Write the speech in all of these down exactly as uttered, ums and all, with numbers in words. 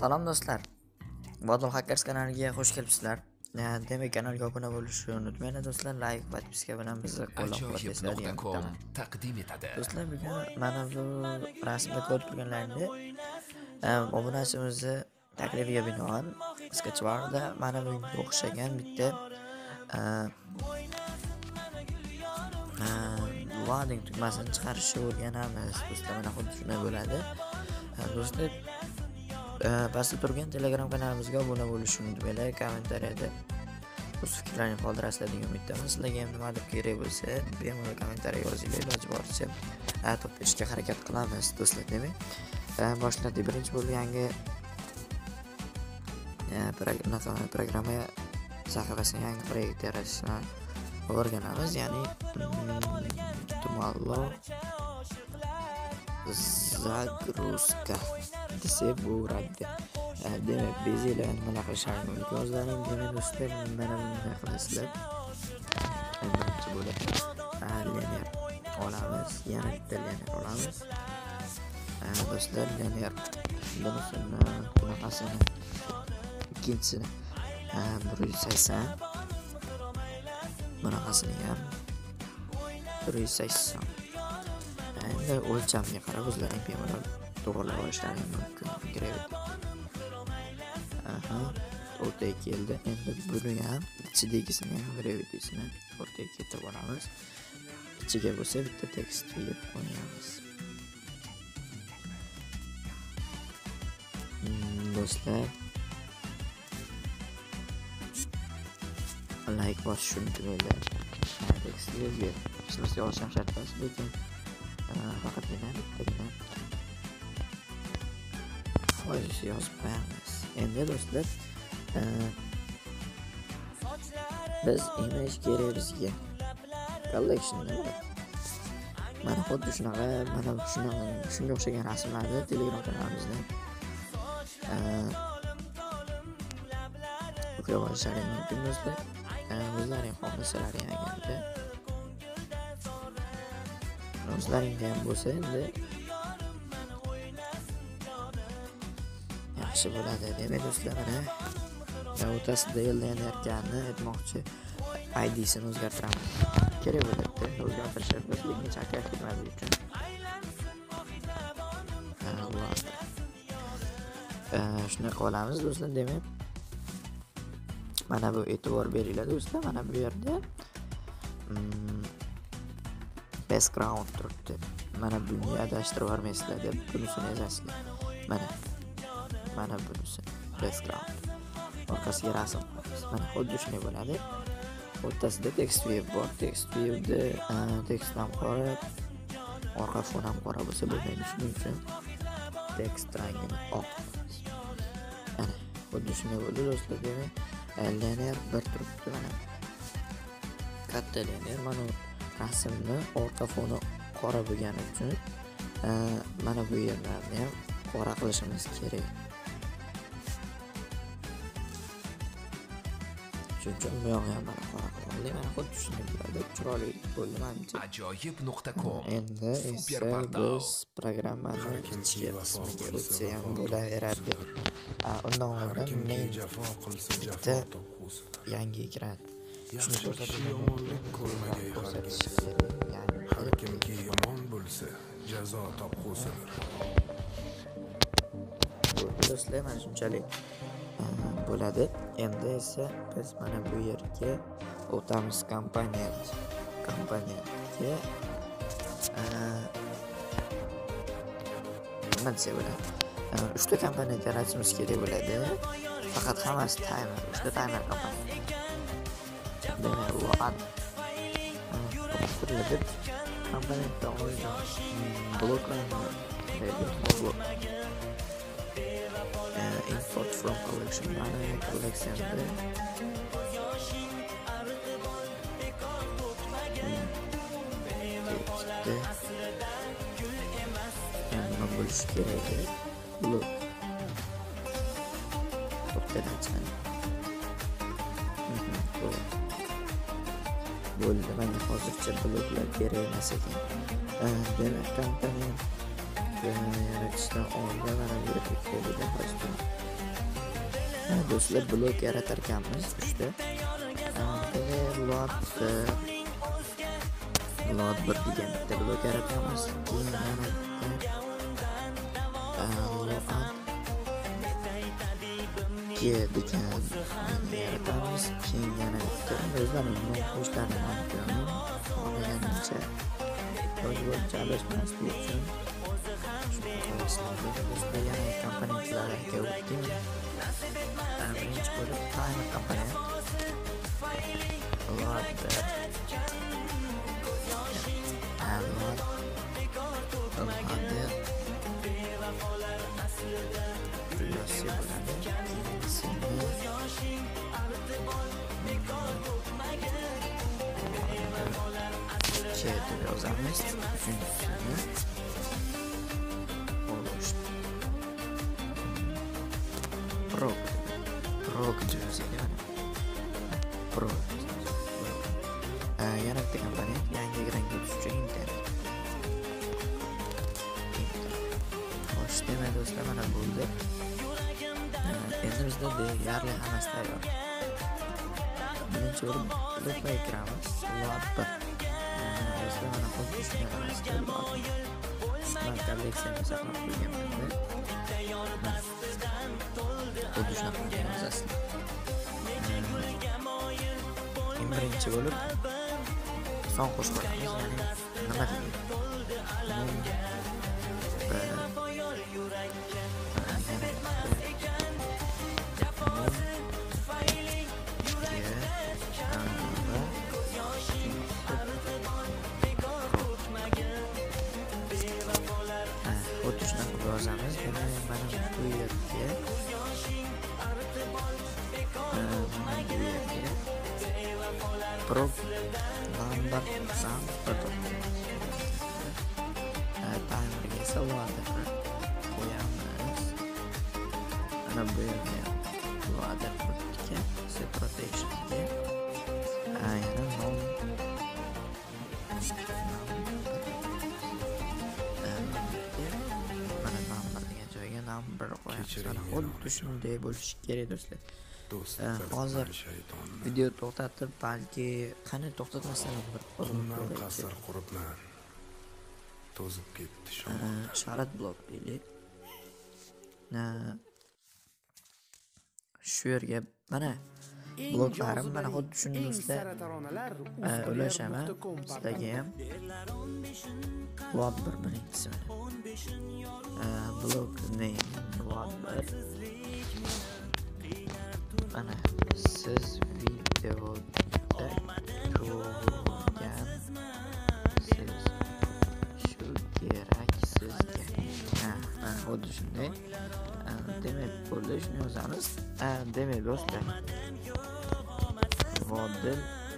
Salom do'stlar. Vodul Hackers kanaliga xush kelibsizlar. Demak, kanalga obuna bo'lishni unutmanglar do'stlar. Like va podpiska bilan bizni qo'llab-quvvatlashlaringizni taqdim etadi. Do'stlar, bugun mana bu rasmda ko'rib turganlaringiz obunachimizni taklifiga binoan sketchwarda mana bunga o'xshagan bitta loading tugmasini chiqarishni o'rganamiz. Do'stlar, mana xuddi shunday bo'ladi. Do'stlar, pastda turgan Telegram kanalimizga obuna bo'lishni unutmanglar. Kommentariyada o'z fikrlaringizni qoldirasizlar degan umiddaman. Sizlarga ham nimadir kerak bo'lsa, bemalol kommentariya yozinglar, iloji boricha to'p berishga harakat qilamiz do'stlar. Demak, boshladik. Birinchi bo'lib yangi programma sahifasini yangi proyekt yaratishni o'rganamiz. Ya'ni tumalo zagruska desa bo'ladi. Demak, bezinglar nima qilishingiz mumkin o'zlaring. Demak do'stlar, mana bunday qilasizlar. Birinchi bo'lib linear olamiz, yana bitta linear olamiz. Do'stlar, linear bunisini, bunaqasini, ikkinchisini bir yuz sakson, bunaqasini ham bir yuz sakson. Endi o'lchamga qarab o'zlaring bemalol to'g'rilab olishlaring mumkin. Gravity. Aha, o'rtaga keldi. Endi buni ham ichidagisini ham gravity'sini o'rtaga keltirib olamiz. Ichiga bo'lsa bitta tekst qo'yib qo'yamiz. Do'stlar, like bosishni unutmanglar. Tekstni yozib, sizlarga yozishim shart emas, lekin faqatgina bittagina foiz yozib qo'yamiz. Endi do'stlar, biz image kerak bizga. Collectionda mana xuddi shunaqa, mana shunaqa, shunga o'xshagan rasmlarni Telegram kanalimizda yuklab olishlaring mumkin do'stlar. O'zlaring xohlasalar agarda o'zlaringda ham bo'lsa endi yaxshi bo'ladi. Demak do'stlar, mana o'rtasida yollanayotganini aytmoqchi, I D'sini o'zgartiramiz. Kerak bo'ladi, o'zgartirishlar biz lekin chakak ketmadi uchun. Shunday qilib olamiz do'stlar. Demak, mana bu e'tibor beringlar do'stlar. Mana bu yerda background turibdi. Mana bunga adashtirib yubormaysizlar deb bunisini yozasizlar. Mana mana bunisi background. Orqasiga rasm qo'yamiz. Mana xuddi shunday bo'ladi. O'rtasida text view bor. Text viewda text ham qora, orqa fon ham qora bo'lsa bo'lmaydi. Shuning uchun text rangini oq. Mana xuddi shunday bo'ldi do'stlar. Demak, linear bir turibdi mana. Katta linear mana rasmni orqa foni qora bo'lgani uchun mana bu yerlarni ham qora qilishimiz kerak. Shuning uchun bu yoqni ham mana qora qildik. Mana xuddi shunday bo'ladi. Chiroyli bo'ldi menimcha. ajoyib nuqta com Endi esa biz programmani ichki qismiga o'tsa ham bo'laveradi. Undan oldin men bitta yangi ekran shuni ko'rsatish kerak. Ya'ni har kimki yomon bo'lsa jazo topqusidir. Do'stlar, mana shunchalik bo'ladi. Endi esa biz mana bu yerga o'tamiz. Komponent komponentga nima desa bo'ladi? Uchta komponent yaratishimiz kerak bo'ladi. Faqat hammasi timer, uchta timer komponent. Demak, u ad qurilib komponentda olingan bloklarni blok import from collection mana collectionda nima bo'lishi kerak? Blok o'rtadan chiqadi. Bo'ldi. Menga hozircha bloklar kerak emas ekan. Demak, komponent yaratishdan oldin mana bu yerga kelib do'stlar blok yaratar ekanmiz uchta. Lot lot bir degan bitta blok yaratamiz. Keyin yana ikki degan yaratamiz. Keyin yana bitta o'zlarimning qo'shlarni aniqlayman. Qolgancha o'zbek chalishmaslik uchun bizda yana komponentlarga o'tdik. Birinchi bo'lib timer komponent. Lot deb yozamiz. Uchinchisini olishdi. Pro Pro yozilgan. Pro yana bitta komponent yangi rangga o'tish uchun internet. Xo'sh, demak do'stlar, mana bo'ldi. Endi bizda deyarli hammasi tayyor. Birinchi bo'lib bloklar kiramiz. Lot bir. Do'stlar, mana xuddi shunday qarashda Smart kolleksiyani saqlab qo'yganman. Xuddi shunaqa qilamiz. Birinchi bo'lib son qo'shib qo'yamiz. Ya'ni nima deydi? Xuddi shunaqa yozamiz. Mana bu yerga Pro number number timerga esa loader qo'yamiz. Mana bu yerga loader qilibdik. Set rotationga yana nom mana number degan joyga number qo'yamiz. Mana xuddi shunday bo'lishi kerak do'stlar. Hozir video to'xtatib, balki qani to'xtatmasdan bir Bundan qasr quribman. To'zib ketdi shamol. Sharat blok deylik. Shu yerga mana bloklarim mana xuddi shuni do'stlar ulashaman. Sizlarga ham lot bir birinchisi mana. Blok name lot bir. Mana siz videoda ko'rgan siz shu kerak sizga. Ha, mana xuddi shunday. Demak, bo'ldi, shuni yozamiz. Demak, do'stlar, model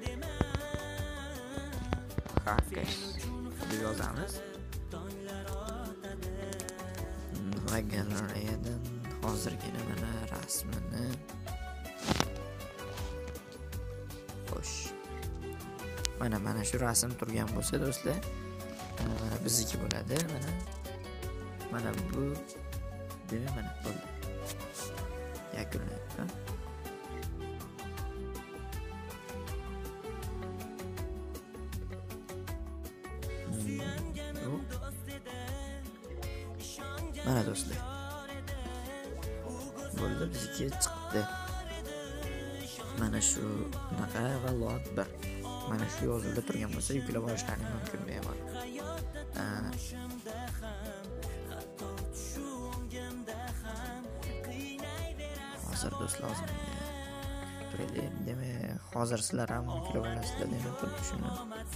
hackers deb yozamiz. Va galeriyadan hozirgina mana rasmini mana mana shu rasm turgan bo'lsa do'stlar, mana bizniki bo'ladi. Mana mana bu demak mana bo'ldi. Yakunlandi. Mana do'stlar, bo'ldi, bizniki chiqdi. Mana shu naqa va lot bir. Mana shu yozuvda turgan bo'lsa yuklab olishlaring mumkin bemalol. Hozir do'stlar, hozir turaylik. Demak, hozir sizlar ham yuklab olasizlar demak, xuddi shuni.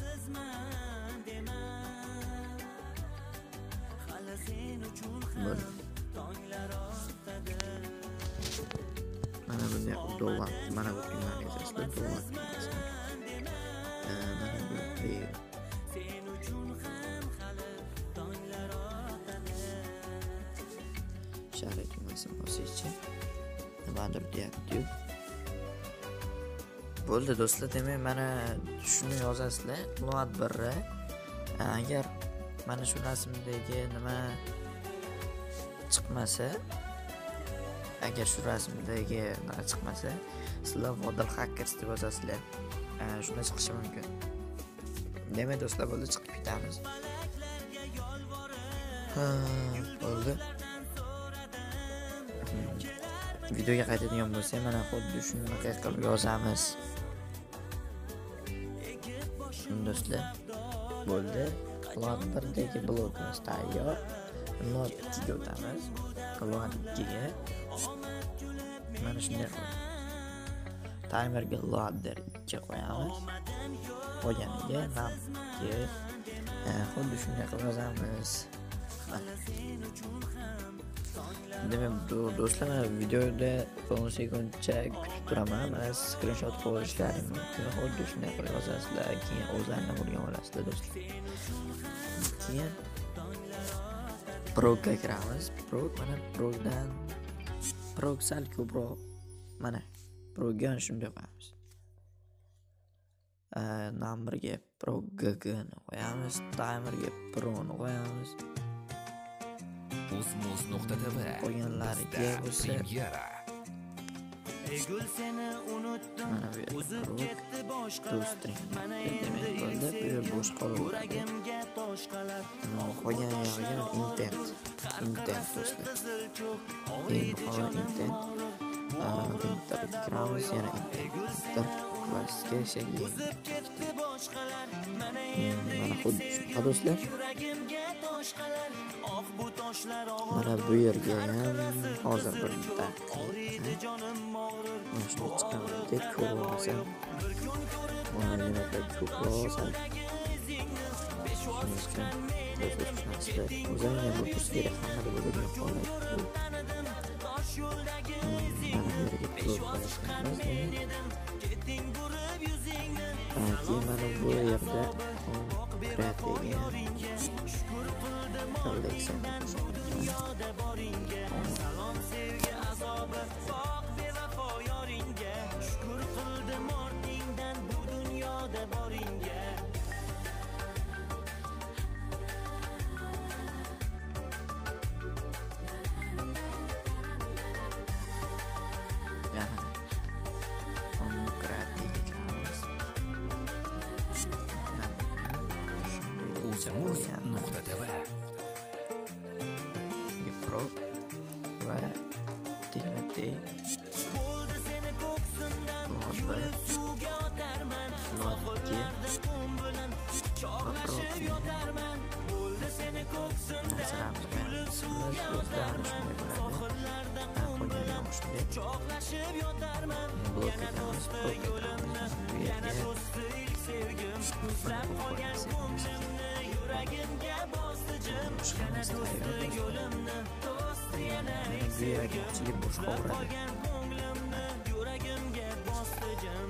Mana bunday dollar, mana bu kunlarga asosida dollar. Mana bu sharat tugmasini bosishchi. Nimadir deyapti. Bo'ldi do'stlar, demak mana shuni yozasizlar. Lot bir. Agar mana shu rasmdagi nima chiqmasa, agar shu rasmdagi nima chiqmasa, sizlar Vodil Hackers deb yozasizlar. Shunda chiqishi mumkin. Demak, do'stlar, bo'ldi, chiqib ketamiz. Ha, bo'ldi. Videoga qaytadigan bo'lsa, mana xuddi shunaqa qilib yozamiz. Do'stlar, bo'ldi. Lot birdagi blokimiz tayyor. Lot ikkiga o'tamiz. Lot ikkiga mana shunday qilib timerga loader ikki qo'yamiz. Qo'yganiga namga xuddi shunday qilib yozamiz. Demak, do'stlar, mana videoda o'n sekundcha kutib turaman. Mana screenshot qo'yishlaring mumkin. Xuddi shunday qilib yozasizlar, keyin o'zlaringiz bo'lgan olasizlar, do'stlar. Keyin Proga kiramiz. Pro mana Prodan Pro sal ko'proq. Mana Proga shunday qo'yamiz. Numberga Pro G G ni qo'yamiz, timerga Pro ni qo'yamiz. Uzmuz nuqta t v qo'yganlariga bo'lsa premyera. Mana bu uzib ketdi boshqalar. Mana endi bo'ldi, bu yer bo'sh qolaveradi. Qo'ygan yog'iga intent. Intent do'stlar. Intent. Intent. Intent kiramiz, yana intent. Klassga shakli. Mana xuddi shu do'stlar. Mana bu yerga ham hozir bir daqiqa. Mana shu chiqamadi, ko'rmasam. Mana nimalar ko'proq. O'zimga bu tursiga hamma bo'ladigan holat. Mana bu yerga ko'proq. Keyin mana bu yerda kreativga kolleksiya salom sevgi azobi bog' bevafo yoringga shukr qildim ortingdan bu dunyoda boringga. Uzmuz nuqta t v Pro va Timothy bo'ldi seni ko'ksimdan yurib suvga otarman sohillarda qum bilan chorlashib yotarman bo'ldi seni ko'ksimdan yurib suvga otarman sohillarda qum bilan chorlashib yotarman yana do'sti yo'limni yana do'sti ilk sevgim muzlab qolgan ko'nglimni yuragimga bosdi jim yana do'sti yo'limni do'sti yana ilk sevgim muzlab qolgan ko'nglimni yuragimga bosdi jim.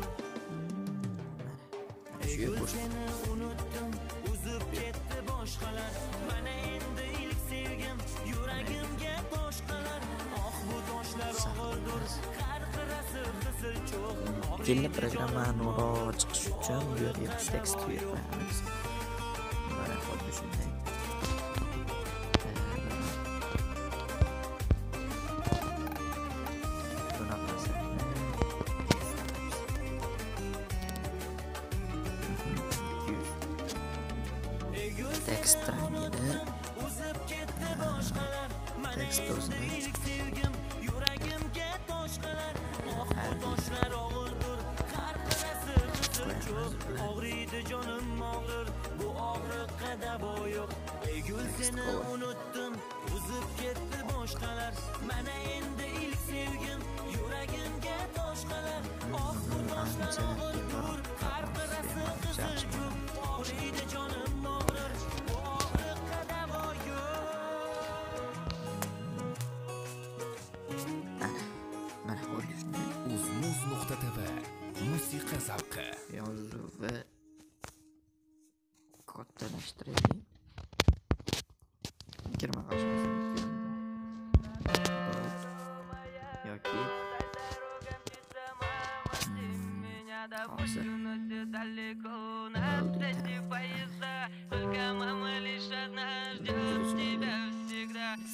Seni unutdim uzib ketdi boshqalar mana endi ilk sevgim yuragimga boshqalar oh bu toshlar og'irdir qarqirasi qisil cho'q. Kelli programmani ro'y chiqish uchun bu yerga tekst qo'yamiz. Mana xuddi shunday. Tekst rangini uzib ketdi boshqalar mana endi ilk sevgim yuragimga toshqalar oh bu toshlar og'irdir qarqirasi qisil cho'q. Og'riydi jonim og'rir bu og'riqqa davo yo'q. Ey gul seni unutdim uzib ketdi boshqalar mana endi ilk sevgim yuragimga toshqalar oh bu toshlar og'irdir qarqirasi qisil cho'q. Og'riydi jonim og'rir bu og'riqqa davo yo'q. Mana xuddi shunday. Uzmuz nuqta t v musiqa zavqi. Yozuvi kattalashtiraylik. Girma qilishimiz mumkin. Yoki hozir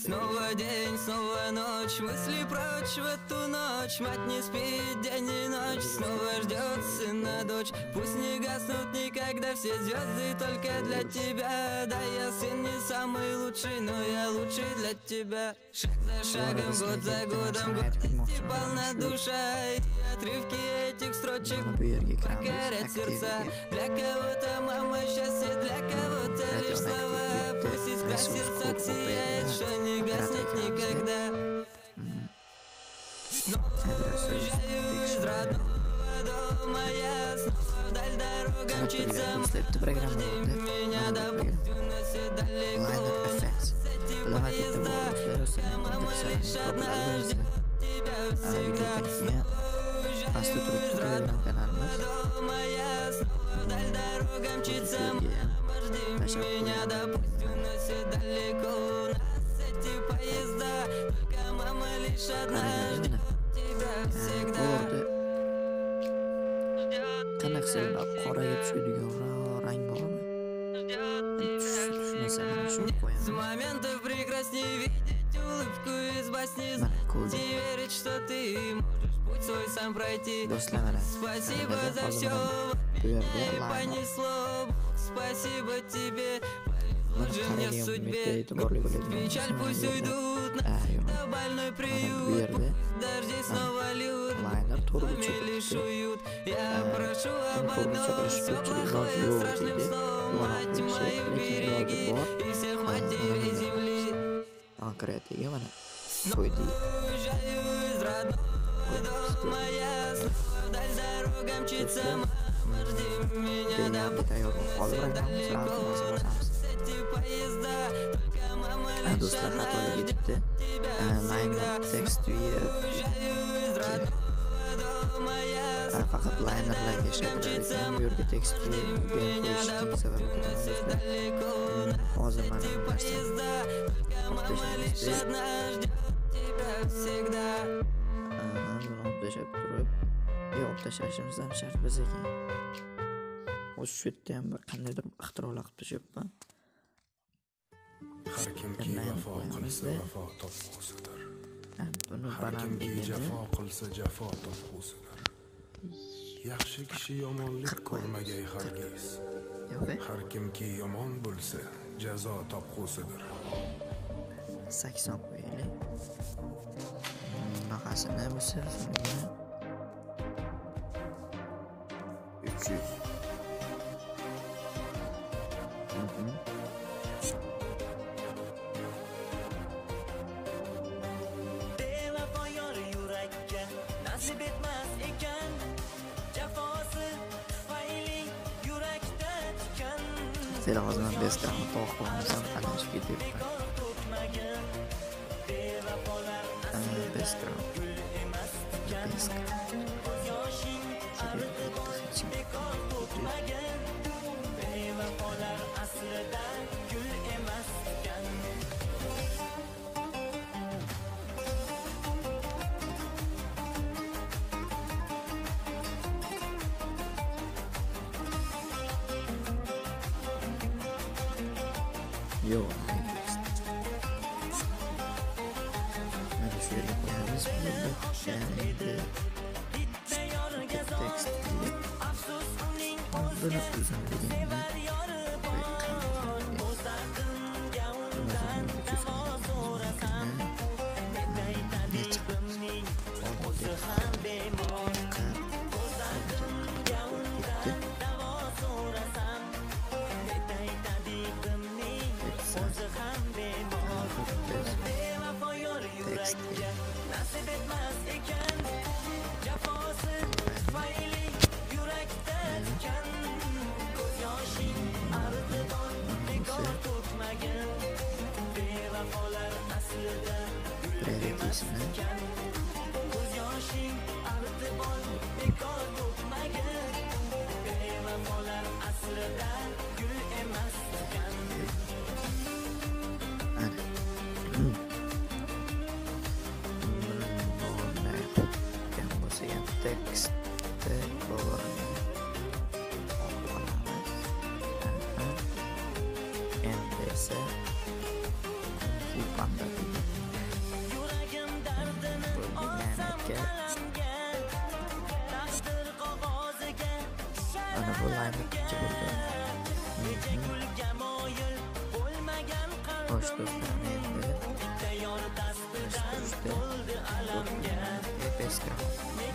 Снова день, снова ночь, мысли прочь в эту ночь. Мать не спит день и ночь, снова ждет сына дочь. Пусть не гаснут никогда все звезды только для тебя. Да, я сын не самый лучший, но я лучший для тебя. Шаг за шагом, год за годом, год полна душа. И отрывки этих строчек покорят сердца. Для кого-то мама счастье, для кого-то лишь слова. Пусть искра сердца сияет, что не гаснет никогда. Снова уезжаю из родного дома я. Снова вдаль дорога мчится. Жди меня, допустим, но все далеко. Эти поезда, мама лишь одна ждет тебя всегда. Снова уезжаю из родного дома я. Снова вдаль дорога мчится. Мама, жди меня, допустим, но все далеко. Нас эти поезда, только мама лишь одна ждет тебя всегда. Qanaqasilar qoraga tushadigan rang bormi? Tushmasa mana shuni С qo'yaman. моментов прекрасней видеть улыбку из басни. Знать и верить, что ты можешь путь свой сам пройти. Do'stlar, mana Спасибо за все, bu yerda и line понесло. Спасибо тебе, повезло же мне в судьбе. Печаль пусть уйдут на больной приют. Дожди снова льют, мне лишь уют. Я прошу об одном, все плохое страшным сном. Мать мою береги и всех матерей земли. Konkretiga mana qo'ydik. Уезжаю из родного дома я. Снова вдаль дорога мчится. Мама, жди меня, допустим, все далеко. Эти поезда, только мама лишь Do'stlar, одна xatolik ждет ketibdi. тебя Line всегда. text Уезжаю из родного дома я. faqat linerlarga ishlatiladi ekan. Bu yerga tekst qo'yishning sababi все далеко. hozir mana Эти bu narsa поезда, только мама лишь одна ждет тебя всегда. buni olib tashlab turib, yo'q tashlashimiz ham shart biz ekan. O'sha shu yerda ham bir qandaydir ixtirolar qilib tashyapman. Har kimki vafo qilsa vafo topqusidir. Buni Har kimki balandligini jafo qilsa jafo topqusidir. Yaxshi kishi yomonlik ko'rmagay hargiz. yo'q, Har kimki yomon bo'lsa jazo topqusidir. sakson qo'yaylik. Bunaqasini bo'lsa uch yuz. Bevafo yor yurakka nasib etmas ekan, jafosi tufayli yurakda tikan. Seni hozirdan bezgan to'q qilmasam qancha ketyapman. Bekor to'kmagan bevafolar aslida Bezgan. gul emas tikan. Ko'z yoshing aritib bekor to'kmagan bevafolar aslida gul emas tikan. Yo'q. Mana shu yerga qo'yamiz. Endi Bitta yorga tekst afsus uning buni uzunligini sevar yori bor. O'zaqinga undan davo so'rasam, deb aytadi ko'ngling o'zi ham bemor. O'zaqinga undan davo so'rasam, deb aytadi ko'ngling o'zi ham bemor. Bevafo yor yurakka nasib etmas ekan, jafosi tufayli yurakda tikan. Ko'z yoshing aritib bekor to'kmagan bevafolar aslida gul emas tikan. Ko'z yoshing aritib bekor to'kmagan bevafolar aslida gul emas tikan. tekst endi esa bu panda Mana bu line ikki bo'ldi. Xo'sh do'stlar, endi boshlashda background.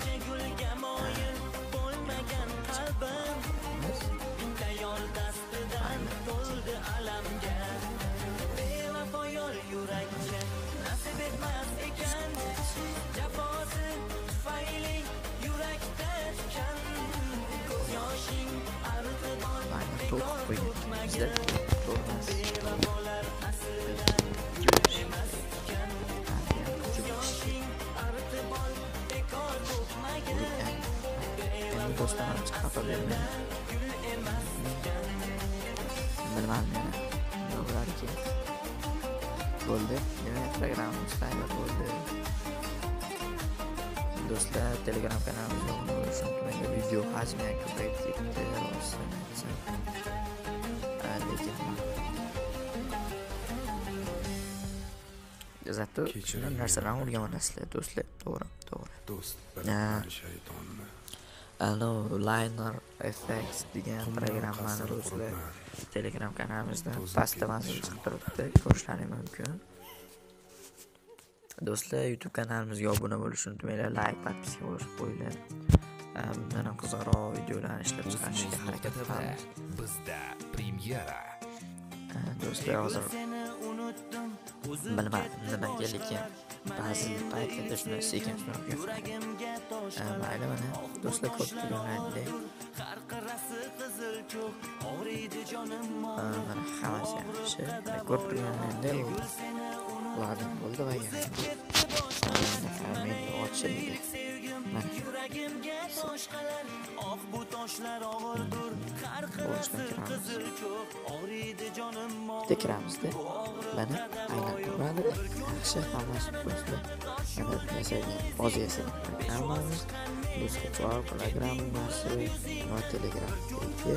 Line to'q qo'ygan. Bizda to'g'rimas. Endi do'stlarim chiqib bermaydi. Bilmadim yana. Yo'qlarki. Bo'ldi. Demak, programmamiz tayyor bo'ldi. Do'stlar, Telegram kanalimizga obuna bo'lish unutmanglar. Video hajmi ko'payib ketdi. Lekin zato shunday narsalarni o'rganasizlar do'stlar. To'g'ri, to'g'ri. do'st bir shaytonni Allo Liner F X degan programmani do'stlar Telegram kanalimizda pastda masal chiqib turibdi, ko'rishlaringiz mumkin. Do'stlar, YouTube kanalimizga obuna bo'lishni unutmanglar, like, podpiska bo'lib qo'yinglar. Bundan ham qiziqroq videolarni ishlab chiqarishga harakat qilamiz. Bizda premyera. Do'stlar, hozir bilmadim nimaga, lekin ba'zi paytlarda shunday sekin shunday mayli. Mana do'stlar, ko'p turganlarday mana hammasi yaxshi, ko'p turganlarday ularning bo'ldi va yana men ochildi. Mana bitta kiramizda mana aylanib turadi. Yaxshi, hammasi do'stlar. Mana masalan oziyasi hammamiz do'stlar chor programmasi va telegramdagi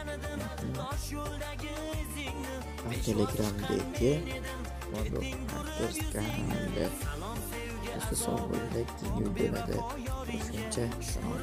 telegramdagi modu artist kanalida do'stlar son bo'ladi, video bo'ladi. Shuncha